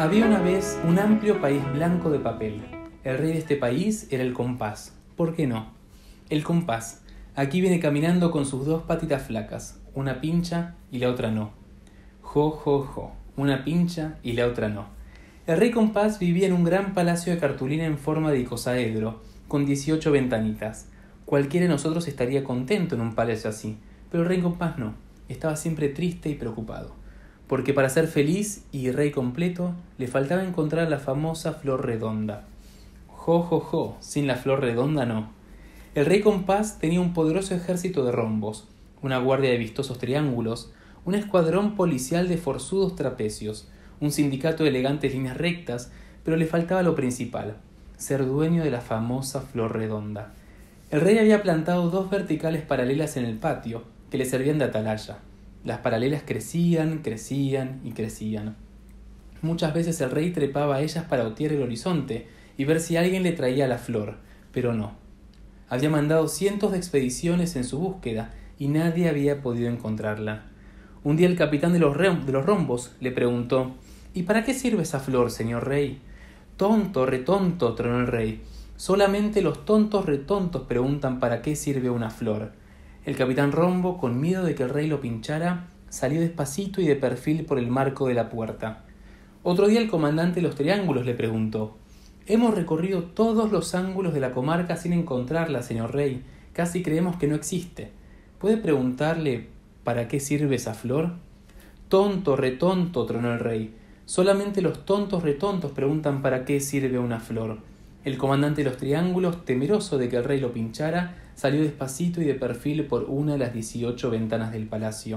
Había una vez un amplio país blanco de papel. El rey de este país era el compás. ¿Por qué no? El compás. Aquí viene caminando con sus dos patitas flacas. Una pincha y la otra no. Jo, jo, jo. Una pincha y la otra no. El rey compás vivía en un gran palacio de cartulina en forma de icosaedro, con 18 ventanitas. Cualquiera de nosotros estaría contento en un palacio así, pero el rey compás no. Estaba siempre triste y preocupado, porque para ser feliz y rey completo le faltaba encontrar la famosa flor redonda. Jo, jo, jo, sin la flor redonda no. El rey compás tenía un poderoso ejército de rombos, una guardia de vistosos triángulos, un escuadrón policial de forzudos trapecios, un sindicato de elegantes líneas rectas, pero le faltaba lo principal, ser dueño de la famosa flor redonda. El rey había plantado dos verticales paralelas en el patio, que le servían de atalaya. Las paralelas crecían, crecían y crecían. Muchas veces el rey trepaba a ellas para otear el horizonte y ver si alguien le traía la flor, pero no. Había mandado cientos de expediciones en su búsqueda y nadie había podido encontrarla. Un día el capitán de los rombos le preguntó: ¿Y para qué sirve esa flor, señor rey? Tonto, retonto, tronó el rey. Solamente los tontos retontos preguntan para qué sirve una flor. El capitán Rombo, con miedo de que el rey lo pinchara, salió despacito y de perfil por el marco de la puerta. Otro día el comandante de los triángulos le preguntó: Hemos recorrido todos los ángulos de la comarca sin encontrarla, señor rey. Casi creemos que no existe. ¿Puede preguntarle para qué sirve esa flor? Tonto, retonto, tronó el rey. Solamente los tontos retontos preguntan para qué sirve una flor. El comandante de los triángulos, temeroso de que el rey lo pinchara, salió despacito y de perfil por una de las 18 ventanas del palacio.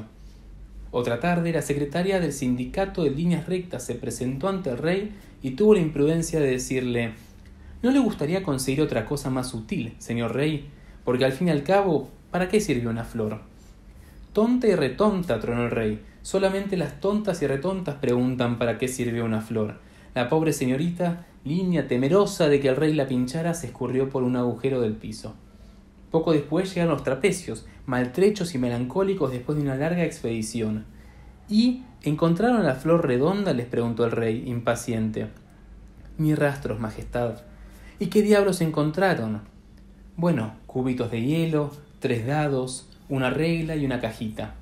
Otra tarde, la secretaria del sindicato de líneas rectas se presentó ante el rey y tuvo la imprudencia de decirle: ¿No le gustaría conseguir otra cosa más útil, señor rey? Porque al fin y al cabo, ¿para qué sirve una flor? Tonta y retonta, tronó el rey. Solamente las tontas y retontas preguntan para qué sirve una flor. La pobre señorita, Línea, temerosa de que el rey la pinchara, se escurrió por un agujero del piso. Poco después llegaron los trapecios, maltrechos y melancólicos después de una larga expedición. ¿Y encontraron la flor redonda?, les preguntó el rey, impaciente. Ni rastros, majestad. ¿Y qué diablos encontraron? Bueno, cubitos de hielo, 3 dados, una regla y una cajita.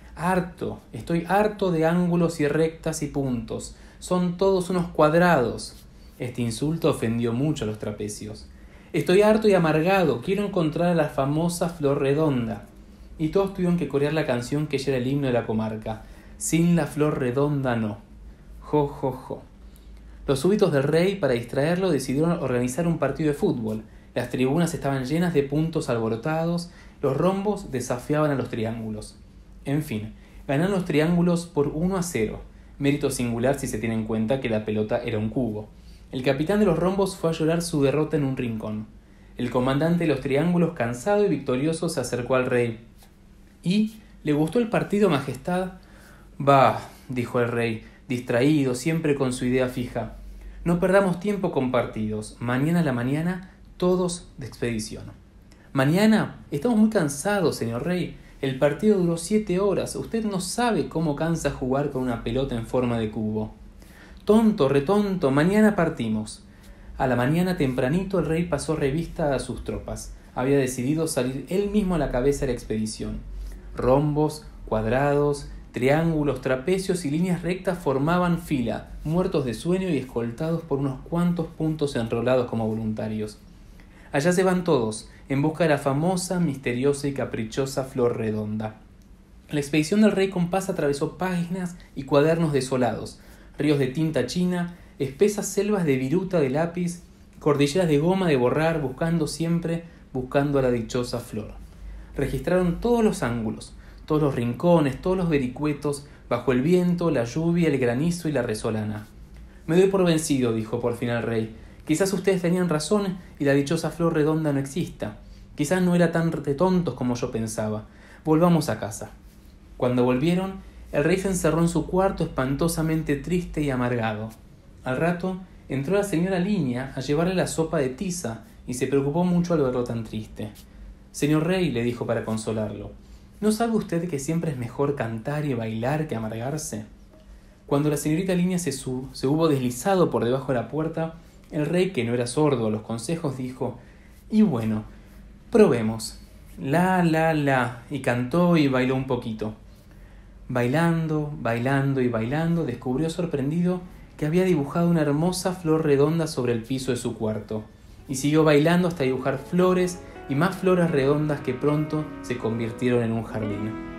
Estoy harto de ángulos y rectas y puntos. Son todos unos cuadrados. Este insulto ofendió mucho a los trapecios. Estoy harto y amargado, quiero encontrar a la famosa flor redonda. Y todos tuvieron que corear la canción que ya era el himno de la comarca. Sin la flor redonda no. Jo, jo, jo. Los súbditos del rey, para distraerlo, decidieron organizar un partido de fútbol. Las tribunas estaban llenas de puntos alborotados, los rombos desafiaban a los triángulos. En fin, ganaron los triángulos por 1-0, mérito singular si se tiene en cuenta que la pelota era un cubo. El capitán de los rombos fue a llorar su derrota en un rincón. El comandante de los triángulos, cansado y victorioso, se acercó al rey. ¿Y le gustó el partido, majestad? Bah, dijo el rey, distraído, siempre con su idea fija. No perdamos tiempo con partidos. Mañana a la mañana, todos de expedición. Mañana estamos muy cansados, señor rey. El partido duró 7 horas. Usted no sabe cómo cansa jugar con una pelota en forma de cubo. Tonto, retonto, mañana partimos. A la mañana tempranito el rey pasó revista a sus tropas. Había decidido salir él mismo a la cabeza de la expedición. Rombos, cuadrados, triángulos, trapecios y líneas rectas formaban fila, muertos de sueño y escoltados por unos cuantos puntos enrolados como voluntarios. Allá se van todos, en busca de la famosa, misteriosa y caprichosa flor redonda. La expedición del rey compás atravesó páginas y cuadernos desolados, ríos de tinta china, espesas selvas de viruta de lápiz, cordilleras de goma de borrar, buscando a la dichosa flor. Registraron todos los ángulos, todos los rincones, todos los vericuetos, bajo el viento, la lluvia, el granizo y la resolana. Me doy por vencido, dijo por fin el rey. Quizás ustedes tenían razón y la dichosa flor redonda no exista. Quizás no era tan de tontos como yo pensaba. Volvamos a casa. Cuando volvieron, el rey se encerró en su cuarto espantosamente triste y amargado. Al rato entró la señora Línea a llevarle la sopa de tiza y se preocupó mucho al verlo tan triste. Señor rey, le dijo para consolarlo, ¿no sabe usted que siempre es mejor cantar y bailar que amargarse? Cuando la señorita Linia se hubo deslizado por debajo de la puerta, el rey, que no era sordo a los consejos, dijo: «Y bueno, probemos». La, y cantó y bailó un poquito. Bailando, bailando y bailando, descubrió sorprendido que había dibujado una hermosa flor redonda sobre el piso de su cuarto, y siguió bailando hasta dibujar flores y más flores redondas que pronto se convirtieron en un jardín.